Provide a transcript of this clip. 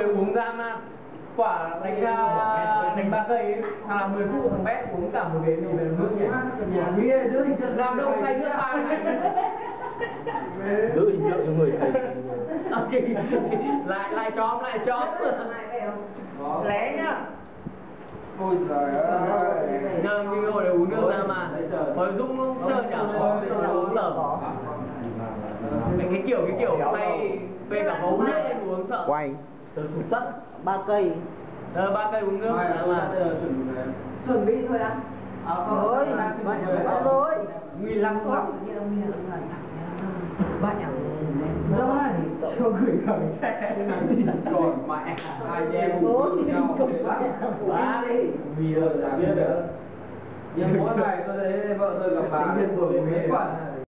uống ra mà quả đánh 3 cây ấy, thằng 10 phút thằng bé uống cả một ghế về nước nhỉ. Làm đâu say nước ba này. Giữ hình tượng cho người thầy. Ok. lại chóm. Lé nhá. Ôi giời ơi. Nhưng như ngồi để uống nước ra mà. Hồi Dũng không chơi nhỉ? Uống sợ. Cái kiểu hay về cả uống nước em uống sợ. Quay. Tớ sụp tất. 3 cây. 3 cây uống nước ra mà. Chuẩn bị thôi ạ. Rồi, rồi. 15 phút. Bạn nhỉ? Rồi, cho gửi khẩu xe. Còn mẹ, hai em cùng nhau. Quá đi. Vì giờ chả biết được. Nhưng mỗi ngày tôi thấy vợ tôi gặp bà. Mấy quả